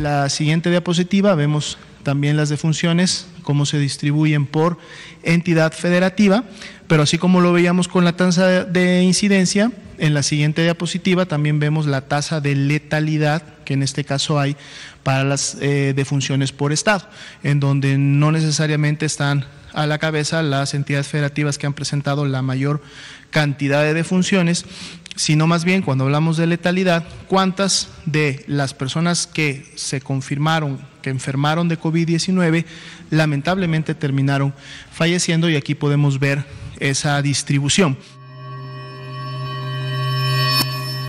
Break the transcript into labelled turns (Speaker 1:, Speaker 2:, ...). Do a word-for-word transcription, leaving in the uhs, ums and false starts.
Speaker 1: La siguiente diapositiva vemos también las defunciones, cómo se distribuyen por entidad federativa, pero así como lo veíamos con la tasa de incidencia, en la siguiente diapositiva también vemos la tasa de letalidad que en este caso hay para las eh, defunciones por estado, en donde no necesariamente están a la cabeza las entidades federativas que han presentado la mayor cantidad de defunciones, sino más bien cuando hablamos de letalidad, cuántas de las personas que se confirmaron que enfermaron de COVID diecinueve lamentablemente terminaron falleciendo, y aquí podemos ver esa distribución.